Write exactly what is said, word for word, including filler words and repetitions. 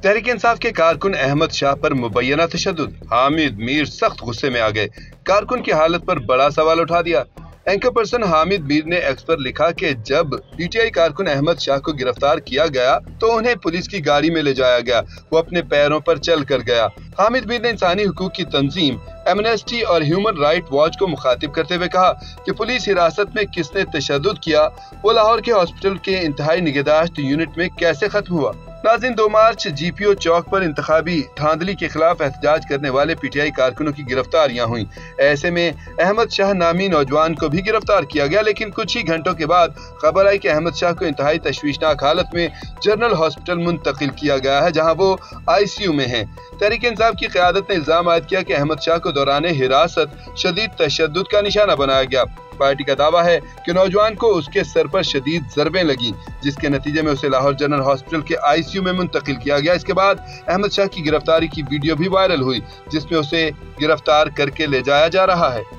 तहरीक इंसाफ के कारकुन अहमद शाह पर मुबैना तशद्दुद, हामिद मीर सख्त गुस्से में आ गए। कारकुन की हालत पर बड़ा सवाल उठा दिया। एंकर पर्सन हामिद मीर ने एक्स पर लिखा कि जब पीटीआई कारकुन अहमद शाह को गिरफ्तार किया गया तो उन्हें पुलिस की गाड़ी में ले जाया गया, वो अपने पैरों पर चल कर गया। हामिद मीर ने इंसानी हुकूक की तंजीम एमनेस्टी और ह्यूमन राइट वॉच को मुखातिब करते हुए कहा कि पुलिस हिरासत में किसने तशद्दुद किया, वो लाहौर के हॉस्पिटल के इंतहाई निगहदाश्त यूनिट में कैसे खत्म हुआ। नाज़रीन, दो मार्च जीपीओ चौक पर इंतखाबी धांधली के खिलाफ एहतजाज करने वाले पीटीआई कारकुनों की गिरफ्तारियां हुई। ऐसे में अहमद शाह नामी नौजवान को भी गिरफ्तार किया गया, लेकिन कुछ ही घंटों के बाद खबर आई कि अहमद शाह को इंतहाई तशवीशनाक हालत में जनरल हॉस्पिटल मुंतकिल किया गया है, जहां वो आईसीयू में हैं। तहरीक इंसाफ की क़यादत ने इल्जाम आयद किया कि अहमद शाह को दौरान हिरासत शदीद तशद्दुद का निशाना बनाया गया। पार्टी का दावा है कि नौजवान को उसके सर पर शदीद ज़रबें लगी, जिसके नतीजे में उसे लाहौर जनरल हॉस्पिटल के आईसीयू में मुंतकिल किया गया। इसके बाद अहमद शाह की गिरफ्तारी की वीडियो भी वायरल हुई, जिसमें उसे गिरफ्तार करके ले जाया जा रहा है।